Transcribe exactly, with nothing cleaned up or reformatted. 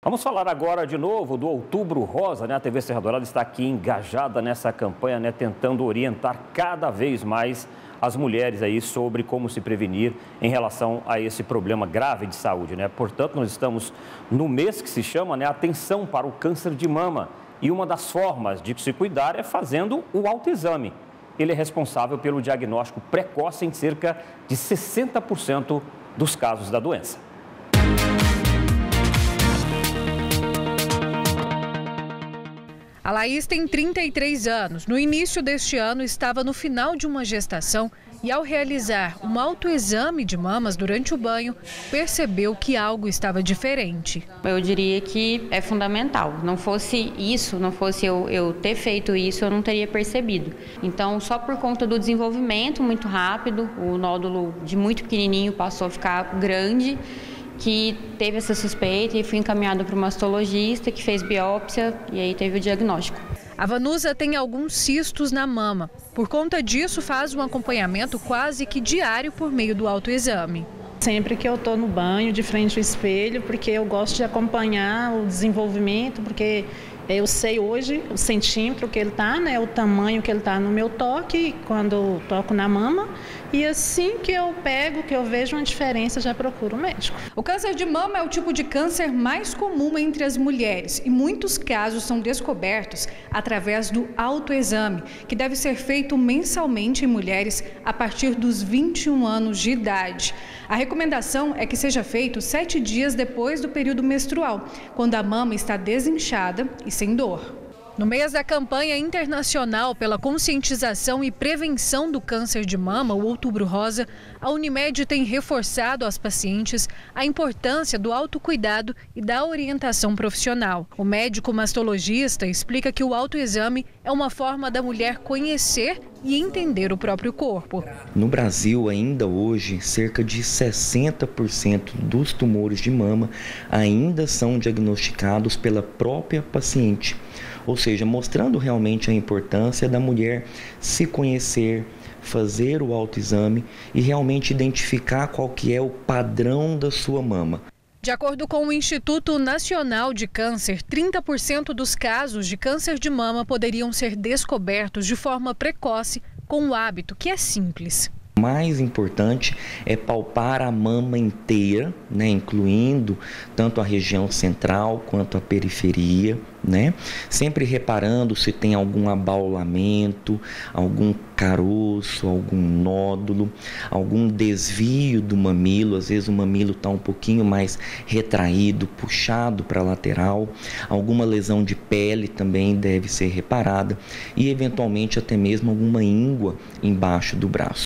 Vamos falar agora de novo do Outubro Rosa, né? A T V Serra Dourada está aqui engajada nessa campanha, né? Tentando orientar cada vez mais as mulheres aí sobre como se prevenir em relação a esse problema grave de saúde, né? Portanto, nós estamos no mês que se chama, né, Atenção para o Câncer de Mama. E uma das formas de se cuidar é fazendo o autoexame. Ele é responsável pelo diagnóstico precoce em cerca de sessenta por cento dos casos da doença. A Laís tem trinta e três anos. No início deste ano, estava no final de uma gestação e, ao realizar um autoexame de mamas durante o banho, percebeu que algo estava diferente. Eu diria que é fundamental. Não fosse isso, não fosse eu, eu ter feito isso, eu não teria percebido. Então, só por conta do desenvolvimento muito rápido, o nódulo de muito pequenininho passou a ficar grande, que teve essa suspeita e fui encaminhada para o mastologista que fez biópsia e aí teve o diagnóstico. A Vanusa tem alguns cistos na mama. Por conta disso, faz um acompanhamento quase que diário por meio do autoexame. Sempre que eu estou no banho, de frente ao espelho, porque eu gosto de acompanhar o desenvolvimento, porque eu sei hoje o centímetro que ele está, né, o tamanho que ele está no meu toque, quando eu toco na mama. E assim que eu pego, que eu vejo uma diferença, já procuro o médico. O câncer de mama é o tipo de câncer mais comum entre as mulheres e muitos casos são descobertos através do autoexame, que deve ser feito mensalmente em mulheres a partir dos vinte e um anos de idade. A recomendação é que seja feito sete dias depois do período menstrual, quando a mama está desinchada e sem dor. No mês da campanha internacional pela conscientização e prevenção do câncer de mama, o Outubro Rosa, a Unimed tem reforçado às pacientes a importância do autocuidado e da orientação profissional. O médico mastologista explica que o autoexame é uma forma da mulher conhecer e entender o próprio corpo. No Brasil, ainda hoje, cerca de sessenta por cento dos tumores de mama ainda são diagnosticados pela própria paciente. Ou seja, mostrando realmente a importância da mulher se conhecer, fazer o autoexame e realmente identificar qual que é o padrão da sua mama. De acordo com o Instituto Nacional de Câncer, trinta por cento dos casos de câncer de mama poderiam ser descobertos de forma precoce com um hábito que é simples. O mais importante é palpar a mama inteira, né, incluindo tanto a região central quanto a periferia, né? Sempre reparando se tem algum abaulamento, algum caroço, algum nódulo, algum desvio do mamilo. Às vezes o mamilo está um pouquinho mais retraído, puxado para a lateral. Alguma lesão de pele também deve ser reparada e eventualmente até mesmo alguma íngua embaixo do braço.